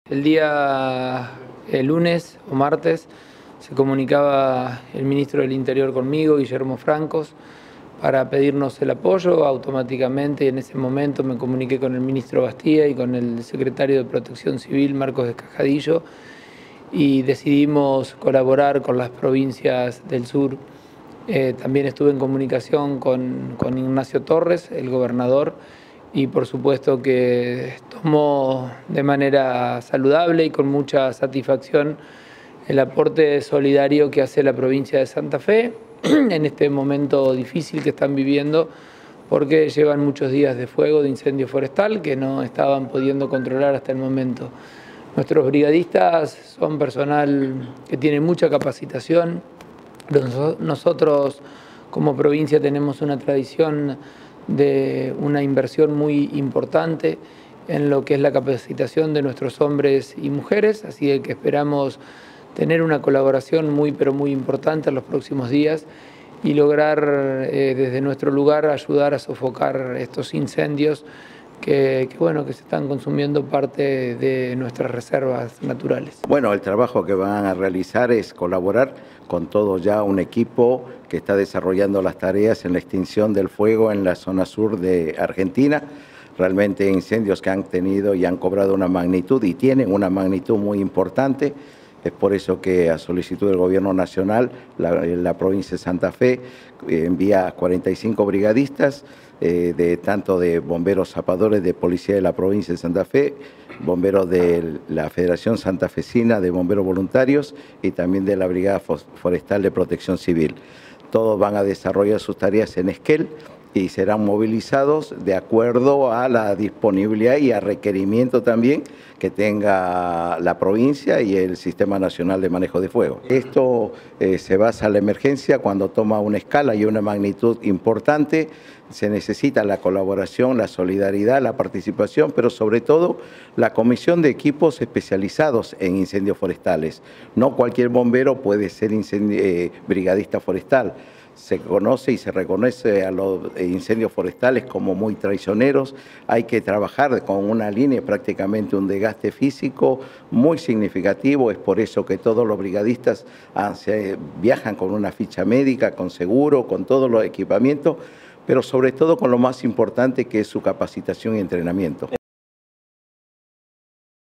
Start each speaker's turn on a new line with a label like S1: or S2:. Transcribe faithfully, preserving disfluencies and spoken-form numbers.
S1: El día el lunes o martes se comunicaba el ministro del Interior conmigo, Guillermo Francos, para pedirnos el apoyo. Automáticamente en ese momento me comuniqué con el ministro Bastía y con el secretario de Protección Civil, Marcos Descajadillo, y decidimos colaborar con las provincias del sur. Eh, también estuve en comunicación con, con Ignacio Torres, el gobernador, y por supuesto que tomó de manera saludable y con mucha satisfacción el aporte solidario que hace la provincia de Santa Fe en este momento difícil que están viviendo, porque llevan muchos días de fuego, de incendio forestal, que no estaban pudiendo controlar hasta el momento. Nuestros brigadistas son personal que tiene mucha capacitación. Nosotros como provincia tenemos una tradición de una inversión muy importante en lo que es la capacitación de nuestros hombres y mujeres, así que esperamos tener una colaboración muy pero muy importante en los próximos días y lograr eh, desde nuestro lugar ayudar a sofocar estos incendios que, que, bueno, que se están consumiendo parte de nuestras reservas naturales.
S2: Bueno, el trabajo que van a realizar es colaborar con todo ya un equipo que está desarrollando las tareas en la extinción del fuego en la zona sur de Argentina. Realmente incendios que han tenido y han cobrado una magnitud y tienen una magnitud muy importante. Es por eso que a solicitud del Gobierno Nacional, la, la provincia de Santa Fe eh, envía cuarenta y cinco brigadistas, eh, de, tanto de bomberos zapadores de policía de la provincia de Santa Fe, bomberos de la Federación Santafesina de Bomberos Voluntarios y también de la Brigada Forestal de Protección Civil. Todos van a desarrollar sus tareas en Esquel y serán movilizados de acuerdo a la disponibilidad y a requerimiento también que tenga la provincia y el Sistema Nacional de Manejo de Fuego. Esto eh, se basa en la emergencia cuando toma una escala y una magnitud importante. Se necesita la colaboración, la solidaridad, la participación, pero sobre todo la comisión de equipos especializados en incendios forestales. No cualquier bombero puede ser eh, brigadista forestal. Se conoce y se reconoce a los incendios forestales como muy traicioneros. Hay que trabajar con una línea, prácticamente un desgaste físico muy significativo. Es por eso que todos los brigadistas se viajan con una ficha médica, con seguro, con todos los equipamientos, pero sobre todo con lo más importante que es su capacitación y entrenamiento.